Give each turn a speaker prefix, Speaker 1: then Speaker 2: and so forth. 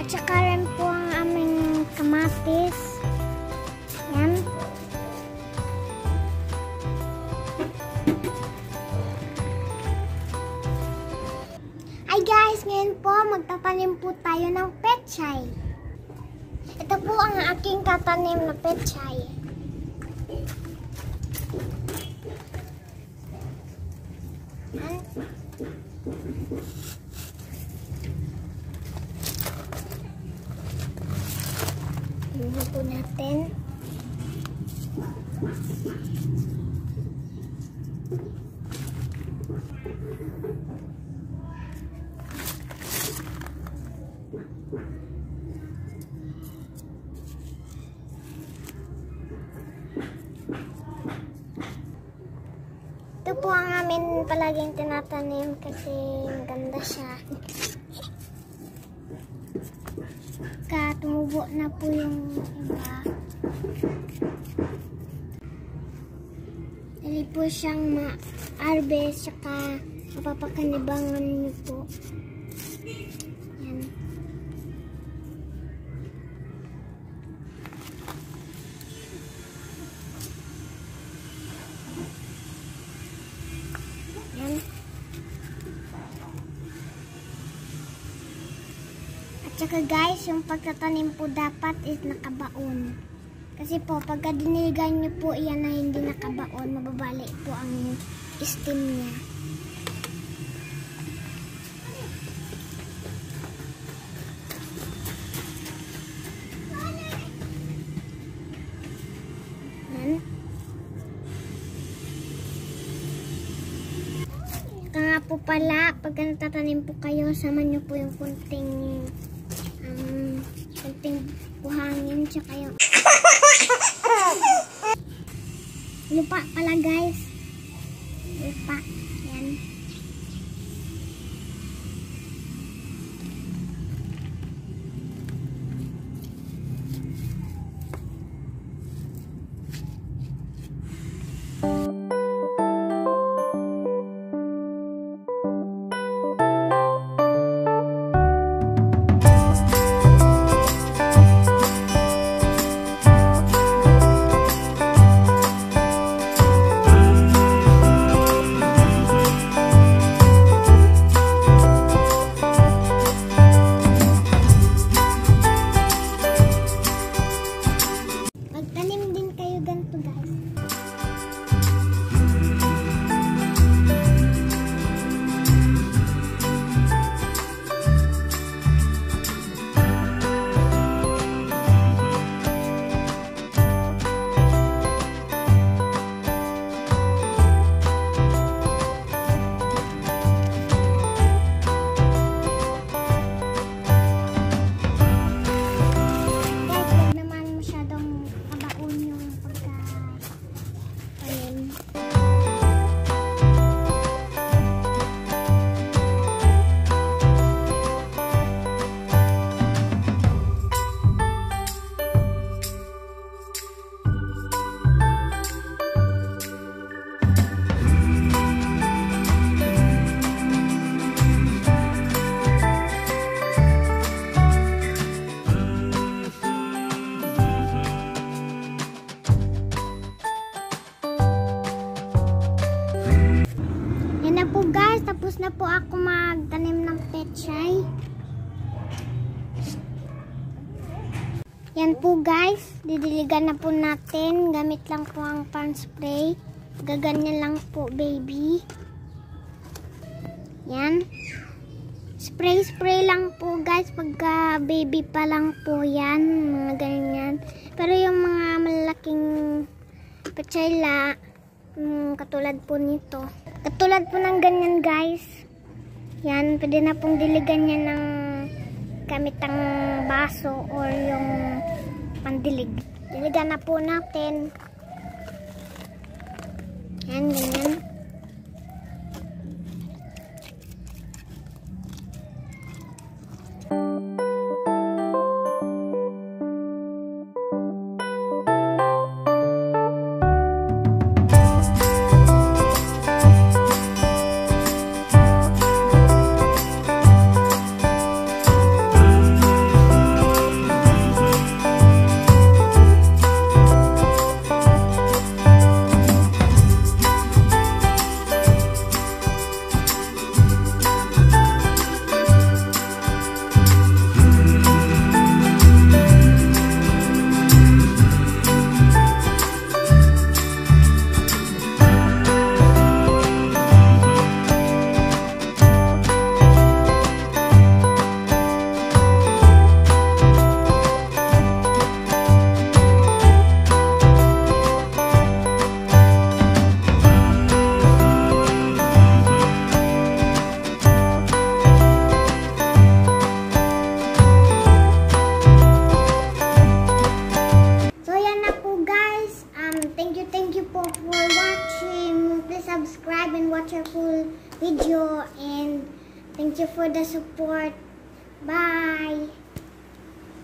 Speaker 1: tsaka rin po ang aming kamatis. Yan. Hi guys! Ngayon po magtatanim po tayo ng pechay. Ito po ang aking tatanim na pechay. Yan. Tingnan po natin. Ito po ang amin palaging tinatanim kasi maganda siya. Tumubo na po yung iba. Dali po siyang ma-harvest saka mapapakanibangan niyo po. Yan. Yan. Tsaka guys, yung pagtatanim po dapat is nakabaon. Kasi po, pagka diniligan nyo po iyan na hindi nakabaon, mababali po ang stem niya. Yan. Kaya nga po pala, pagka natatanim po kayo, sama nyo po yung kunting buhangin tsaka yung lupa pala guys, lupa. Yan. Tapos na po ako magtanim ng pechay. Yan po guys, didiligan na po natin. Gamit lang po ang pan spray. Gaganyan lang po baby. Yan. Spray lang po guys pagka baby pa lang po yan. Mga ganyan. Pero yung mga malalaking pechay katulad po nito. Katulad po ng ganyan guys. Yan, pwede na pong diligan niya ng gamit ang baso or yung pandilig. Diligan na po natin. Yan, ganyan. Thank you po for watching. Please subscribe and watch our full video. And thank you for the support. Bye.